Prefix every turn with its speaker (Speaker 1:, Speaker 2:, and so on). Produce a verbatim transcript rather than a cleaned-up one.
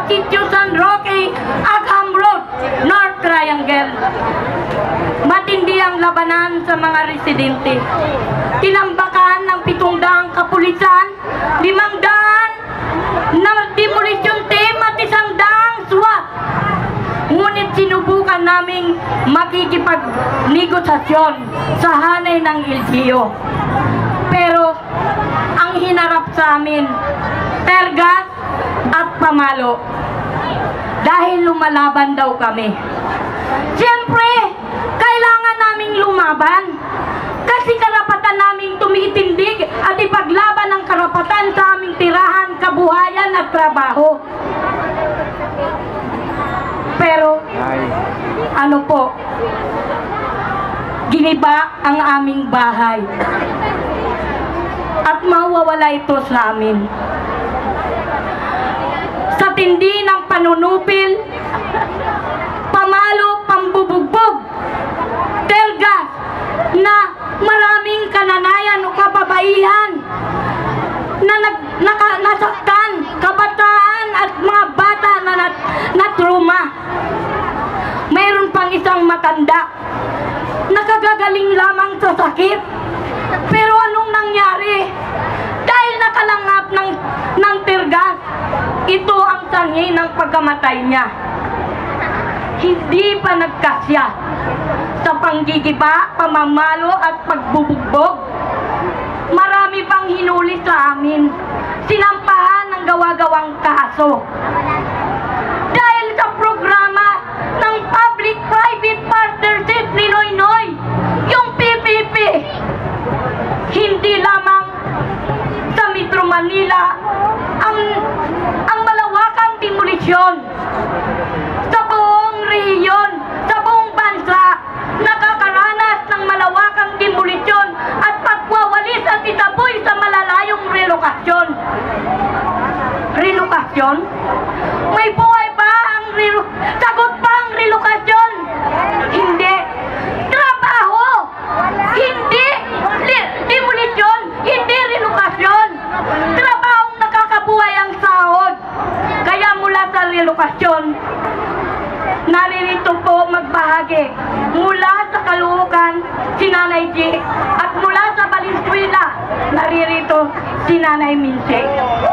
Speaker 1: Sitio San Roque, Agham Road, North Triangle. Matindi ang labanan sa mga residente. Tinambakan ng pitong daang kapulisan, limang daan na demolition team at isang daang SWAT. Ngunit sinubukan naming makikipagnegosasyon sa hanay ng L G U. Pero ang hinarap sa amin, tergas at pamalo. Dahil lumalaban daw kami. Siyempre, kailangan naming lumaban. Kasi karapatan naming tumitindig at ipaglaban ang karapatan sa aming tirahan, kabuhayan at trabaho. Pero, ano po, giniba ang aming bahay. At mawawala ito sa amin. Sa tindi ng panunupil, pamalo, pambubugbog, tergas, na maraming kananayan o kababaihan na nag, naka, nasaktan, kabataan at mga bata na nat, natruma. Mayroon pang isang matanda, nakagagaling lamang sa sakit. Pero anong nangyari? Dahil nakalangap ng, ng tergas, ito ang sanhi ng pagkamatay niya. Hindi pa nagkasya sa panggigiba, pamamalo at pagbubugbog. Marami pang hinuli sa amin. Sinampahan ng gawa-gawang kaso. Dahil sa programa ng Public-Private Partnership ni Noynoy, yung P P P, hindi lamang sa Metro Manila ang, ang malawakang demolisyon. Sa buong rehiyon, sa buong bansa, nakakaranas ng malawakang demolisyon at pagwawalis at itaboy sa malalayong relokasyon. Relokasyon? May buhay ba ang relokasyon? Sagot ba ang relokasyon? Hindi. Trabaho! Hindi demolisyon! Hindi relokasyon! Trabahong nakakabuhay ang sahod. Kaya mula sa relokasyon, naririto po magbahagi mula sa Caloocan si Nanay G at mula sa Valenzuela naririto si Nanay Minche.